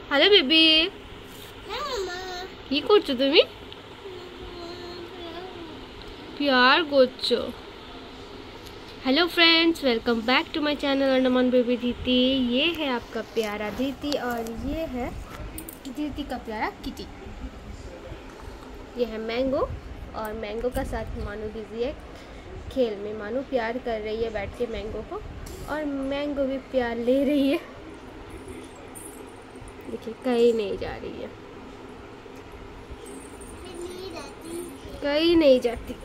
Hello baby, কি করছো তুমি? प्यार করছো। Hello friends, welcome back to my channel Andaman baby दीदी। ये है आपका प्यारा दीदी और ये है दीदी का प्यारा किटी। ये है मैंगो और मैंगो का साथ मानू बिजी है खेल में। मानू प्यार कर रही है बैठ के मैंगो को और मैंगो भी प्यार ले रही है। देखिए कहीं नहीं जा रही है, कहीं नहीं जाती।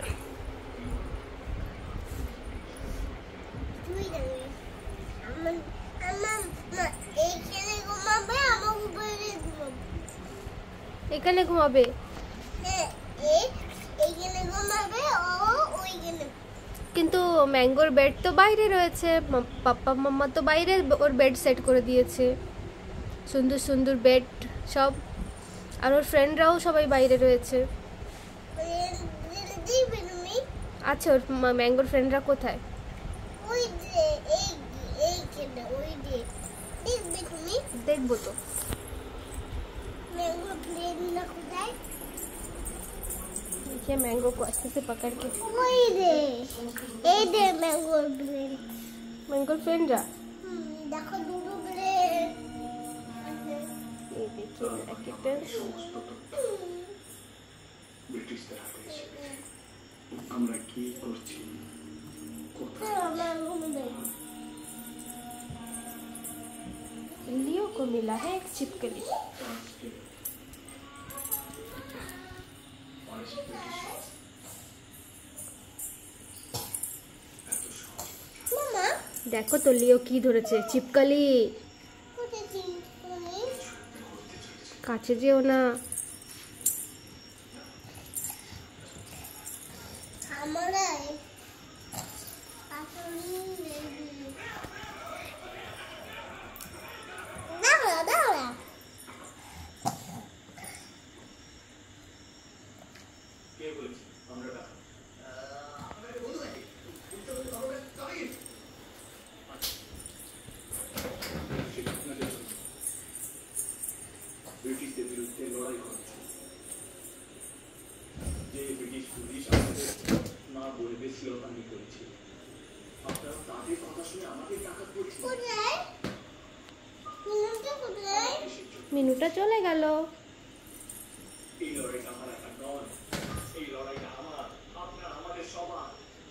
এখানে ঘুমাবে, কিন্তু ম্যাঙ্গোর বেড তো বাইরে রয়েছে। পাপ্পা মাম্মা তো বাইরে ওর বেড সেট করে দিয়েছে, সুন্দর সুন্দর বেড সব। আর ওর ফ্রেন্ডরাও সবাই বাইরে রয়েছে। আচ্ছা, ওর ম্যাঙ্গোর ফ্রেন্ডরা কোথায়? দেখবো তো। देखिए मैंगो को अच्छे से पकड़ के। मैंगो फ्रेंड रा देखो দুটো ব্লেড। এই দেখুন একটা ব্রিটিশ তারা করেছে। আমরা কি করছি? কোথায় আমরা ঘুরে যাই। लियो को मिला है एक छिपकली। देखो तो लियो की ধরেছে छिपकली। কাছে যেও না। ব্রিটিশদের বিরুদ্ধে লড়াই করেছে, যে ব্রিটিশ পুলিশ আমাদের না বলে বেশিরভাগই করেছে। আপনারা তাদের কথা শুনে আমাদের টাকা করছেন। মিনুটা চলে গেল। এই লড়াইটা আমার একা নয়, এই লড়াইটা আমার, আপনার, আমাদের সবার।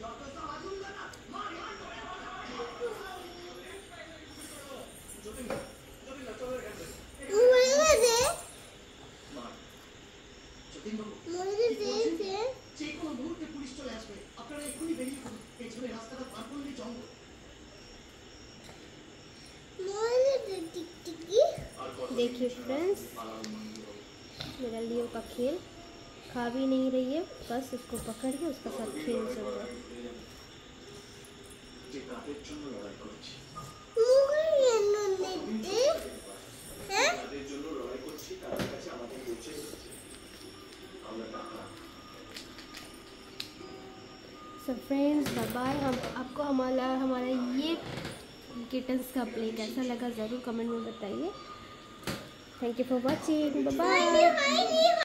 देखिए फ्रेंड्स, मेरा लियो का खेल खा भी नहीं रही है, बस उसको पकड़ के उसका साथ खेल चल रहा है। So friends bye bye. हम आपको हमारा ये किटन्स का प्ले कैसा लगा ज़रूर कमेंट में बताइए। Thank you for watching, bye bye.